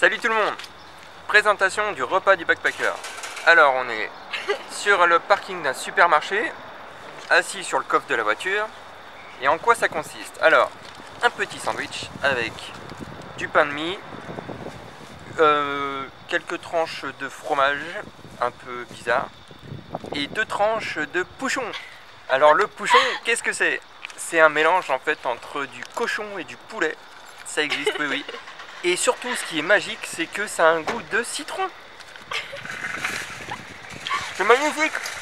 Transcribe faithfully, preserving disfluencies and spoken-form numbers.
Salut tout le monde. Présentation du repas du backpacker. Alors on est sur le parking d'un supermarché, assis sur le coffre de la voiture. Et en quoi ça consiste? Alors, un petit sandwich avec du pain de mie, euh, quelques tranches de fromage un peu bizarre et deux tranches de pouchon. Alors le pouchon, qu'est-ce que c'est? C'est un mélange en fait entre du cochon et du poulet. Ça existe, oui oui. Et surtout, ce qui est magique, c'est que ça a un goût de citron. C'est magnifique.